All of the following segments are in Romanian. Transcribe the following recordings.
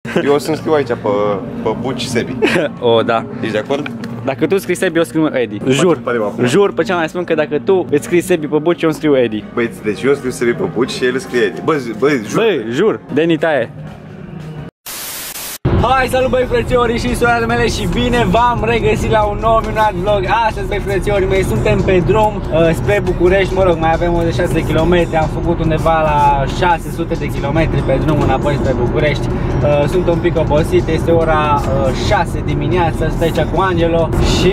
Eu o să-mi scriu aici pe Buci Sebi. O, da. Ești de acord? Dacă tu scrii Sebi, eu scriu Edi. Jur. Jur pe ce mai spun că dacă tu îți scrii Sebi pe Buci, eu îmi scriu Edi. Băi, deci eu scriu Sebi pe Buci și el scrie Edi. Băi, jur. Băi, jur. Deni taie. Hai, salut băi frățiorii și sorele mele și bine v-am regăsit la un nou minunat vlog. Astăzi băi frățiorii mei suntem pe drum spre București, mă rog, mai avem 86 km, am făcut undeva la 600 de km pe drum înapoi spre București. Sunt un pic obosit, este ora 6 dimineața, sunt aici cu Angelo și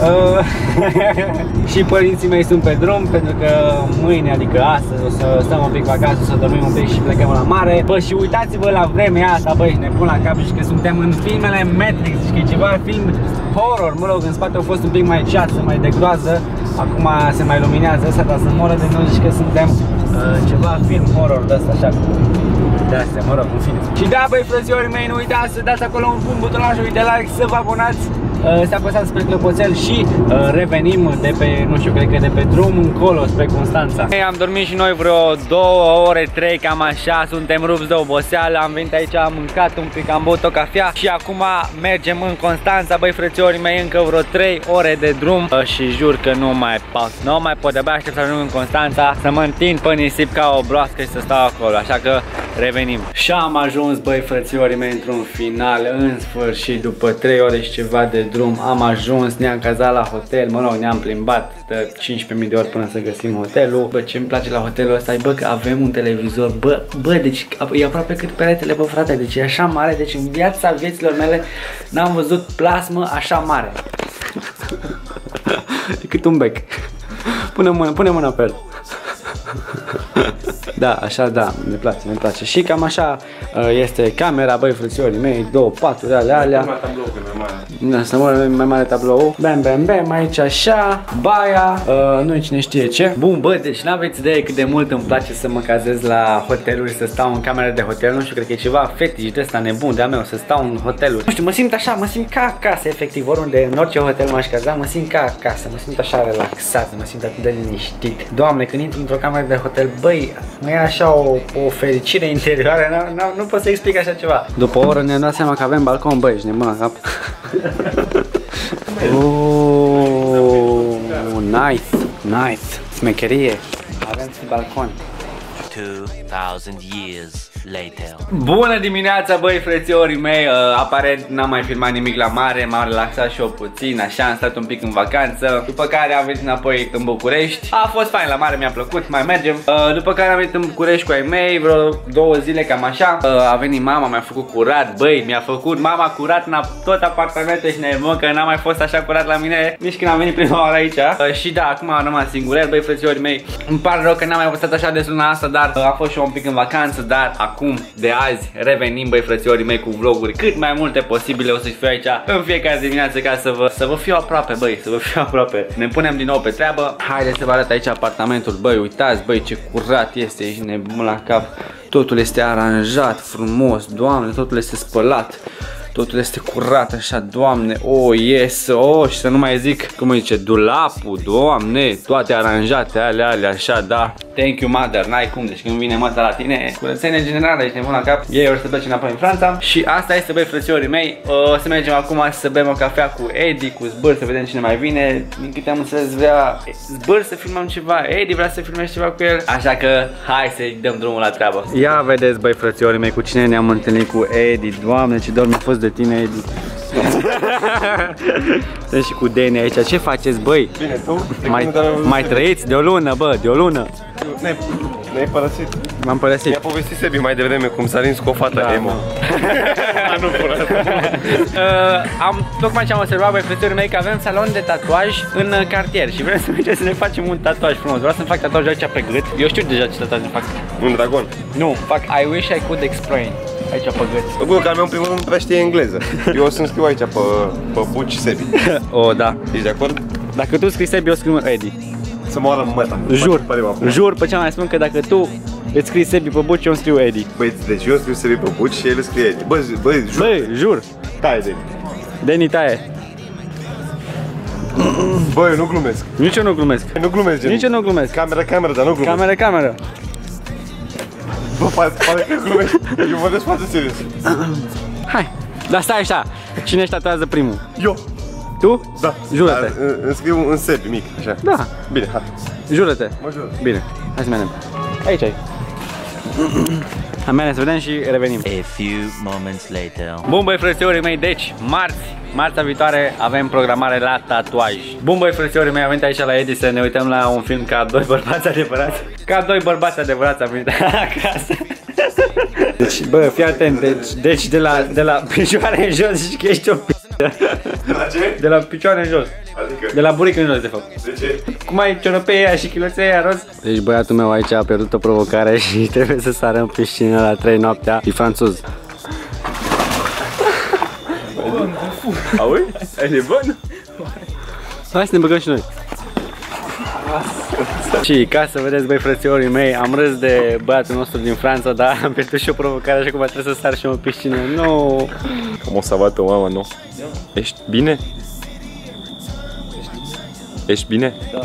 și părinții mei sunt pe drum pentru că mâine, adică astăzi, o să stăm un pic pe acasă, să dormim un pic și plecăm la mare. Bă, și uitați-vă la vremea asta, băi, ne pun la cap și că suntem în filmele Matrix, și că e ceva film horror, mă rog, în spate au fost un pic mai ceață, mai de groază, acum se mai luminează asta, dar să moră de noi și că suntem ceva film horror de asta, așa, de astea, mă rog, în fine. Și da, băi, frățiorii mei, nu uitați să dați acolo un bun butonajul de like, să vă abonați, să apăsați pe clopoțel și revenim de pe, nu știu, cred că de pe drum încolo spre Constanța. Am dormit și noi vreo 2 ore, 3, cam așa, suntem rupți de oboseală, am venit aici, am mâncat un pic, am băut o cafea și acum mergem în Constanța, băi, frățiorii mei, încă vreo 3 ore de drum și jur că nu mai pot, nu mai pot, de-abia aștept să ajung în Constanța, să mă întind pe nisip ca o broască și să stau acolo, așa că revenim. Și am ajuns, băi, frățiorii mei, într-un final, în sfârșit, după 3 ore și ceva de drum, am ajuns, ne-am cazat la hotel, mă rog, ne-am plimbat de 15.000 de ori până să găsim hotelul. Bă, ce-mi place la hotelul ăsta e, bă, că avem un televizor, bă, deci e aproape cât peretele, bă, frate, deci e așa mare, deci în viața vieților mele n-am văzut plasmă așa mare. E cât un bec. Pune mâna pe el. Da, așa, da, ne place. Și cam așa este camera, băi, frățiorii mei, 2 paturi alea. Da, să mă mai mare tablou. Bam, aici așa, baia, nu cine știe ce. Bun, bă, deci n-aveți idee cât de mult îmi place să mă cazez la hoteluri, să stau în camera de hotel, nu știu, cred că e ceva fetiș de ăsta nebun de-a meu, să stau în hoteluri. Nu știu, mă simt așa, mă simt ca acasă, efectiv, oriunde, în orice hotel m-aș caza, mă simt ca acasă, mă simt așa relaxat, mă simt atât de liniștit. Doamne, când intru într-o cameră de hotel, băi, mă ia așa o fericire interioară, nu pot să explic așa ceva. După o oră ne-am dat seama că avem balcon, băi, ești nebun la cap. Nice, smecherie, avem balcon. 2000 years later. Bună dimineața, băi, frățiorii mei, aparent n-am mai filmat nimic la mare, m-am relaxat și eu puțin, așa, am stat un pic în vacanță, după care am venit înapoi în București, a fost fain la mare, mi-a plăcut, mai mergem, după care am venit în București cu ai mei, vreo 2 zile, cam așa, a venit mama, mi-a făcut curat, băi, mi-a făcut mama curat în tot apartamentul și nebun, că n-a mai fost așa curat la mine nici când am venit prima oară aici, și da, acum am rămas singur, băi, frățiorii mei, îmi pare rău că n-am mai postat așa de luna asta, dar a fost și eu un pic în vacanță, dar acum, de azi, revenim, băi, frățiorii mei, cu vloguri cât mai multe posibile. O să fiu aici în fiecare dimineață ca să vă fiu aproape, băi, să vă fiu aproape. Ne punem din nou pe treabă. Haideți să vă arăt aici apartamentul, băi, uitați, băi, ce curat este, ești nebun la cap. Totul este aranjat frumos, Doamne, totul este spălat. Totul este curat așa, Doamne, și să nu mai zic, cum îi zice, dulapul, Doamne, toate aranjate, alea, așa, da. Thank you, mother, n-ai cum, deci când vine măța la tine, curățenie generală, ești nebun la cap, ei or să plece înapoi în Franța. Și asta este, băi, frățiorii mei, o să mergem acum să bem o cafea cu Edi, cu Zbâr, să vedem cine mai vine. Din câte am înțeles, vrea Zbâr să filmăm ceva, Edi vrea să filmezi ceva cu el, așa că hai să-i dăm drumul la treabă. Ia vedeți, băi, frățiorii mei, cu cine ne-am întâlnit, cu Edi, Doamne, ce dor mi-a fost de tine, Edi. Sunt și cu Deni aici, ce faceți, băi? Bine, tu? Mai trăiți de o lună, bă, de o lună. Ne-ai părăsit. M-am părăsit. Mi-a povestit Sebi mai devreme cum s-a rins cu o fată emo. Nu tocmai ce am observat, băi, frățiorii mei, că avem salon de tatuaj în cartier și vrem să mergem să ne facem un tatuaj frumos. Vreau să-mi fac tatuaj aici pe gât. Eu știu deja ce tatuaj îmi fac. Un dragon? Nu, fac I wish I could explain. Aici pe gât. Bă, că al meu în primul rând prea știe engleză. Eu o să-mi scriu aici pe Buci Sebi. O, da. Ești de acord? Dacă tu scrii Sebi, eu scriu Edi. Să moară măta. Jur pe ce mai spun că dacă tu îți scrii Sebi pe Buci, eu îmi scriu Edi. Băi, deci eu scriu Sebi pe Buci și el scrie Edi. Băi, jur. Băi, jur. Taie, Deni. Deni taie. Băi, eu nu glumesc. Nici eu nu glumesc. Nu glumesc, Deni. Nici eu nu glumesc. Camera, dar nu glumesc. Camera. Bă, pare că glumești. Eu vă desfață serios. Hai. Dar stai așa. Cine își tatuează primul? Eu. Tu? Da. Jură-te. Îmi scriu în sebi mic, așa. Da. Bine, hai. Jură-te. Mă jur. Bine. Hai să mergem. Aici ai. Hai, mergem să vedem și revenim. A few moments later. Bun, băi, frățiorii mei, deci, marțea viitoare avem programare la tatuaj. Bun, băi, frățiorii mei, am venit aici la Edi să ne uităm la un film ca doi bărbați adevărați. Ca doi bărbați adevărați am venit acasă. Deci, bă, fii atent, deci de la picioare în jos zici că ești o p***ă. De la ce? De la picioare în jos. Adică? De la buric în jos, de fapt. De ce? Cum ai ciorăpei aia și chiloții aia roz? Deci băiatul meu aici a pierdut o provocare și trebuie să sară în piscină la 3 noaptea. E franțuz. Auzi? Ai nebun? Hai să ne băgăm și noi. Și ca să vedeți, băi, frățiorii mei, am râs de băiatul nostru din Franța, dar am pierdut și o provocare, așa cum trebuie să sar și eu în piscină. No. Cam o savată, mama, nu? Ești bine? Ești bine? Da.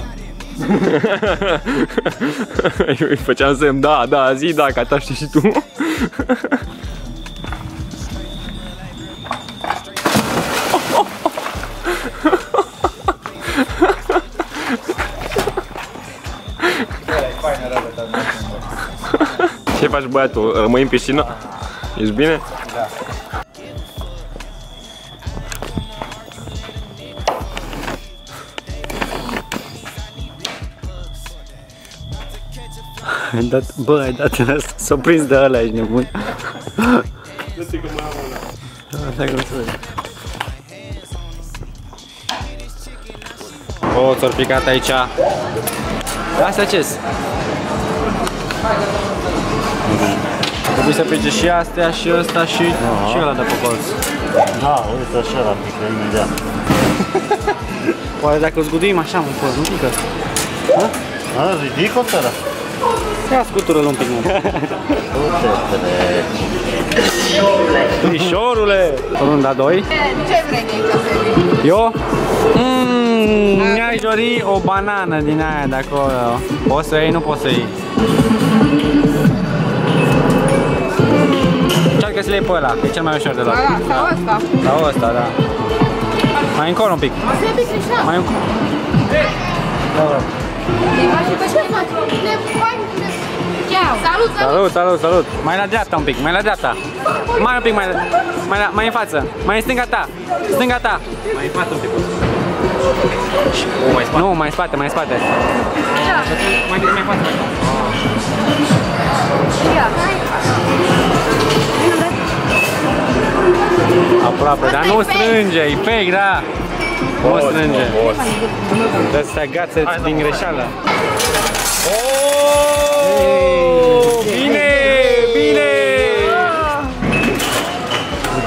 Eu îi făceam semn, da, zi da, ca ta știi și tu. Ce faci, băiatul? Rămâi în piscină? Ești bine? Da. Ai dat, bă, ai dat în ăsta, s-o prins de ăla, ești nebun. Dă-te că mai am una. Asta cum se vede. O, ți-or picat aici. Astea ce-s? Trebuie să pice și astea, și ăsta, și ăla de pe colț. Da, uite așa la pică, imediat. Poate dacă o zguduim așa, mă, nu pică. A, ridic-o țara. Ia scutură-l un pic, mă. Trișorule! Runda 2. Ce vrei de aici? Eu? Mi-aș dori o banană din aia de acolo. Poți să iei, nu poți să iei. Încearcă să le iei pe ăla, că e cel mai ușor de luat. Sau ăsta? Sau ăsta, da. Mai încolo un pic. Asta e pic Mai încolo. Ce faci? Salut, salut! Salut, salut! Mai la dreapta un pic, mai la dreapta. Mai un pic, mai în față. Mai în stânga ta. Stânga ta. Mai în față un pic. Mai spate. Nu, mai în spate, mai în spate. Mai în față. Aproape, dar nu strânge, e fake, da. Nu strânge. Trebuie să te agațeți din greșeală. Bine, bine!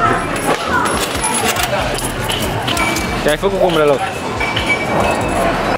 Te-ai făcut cum reloc.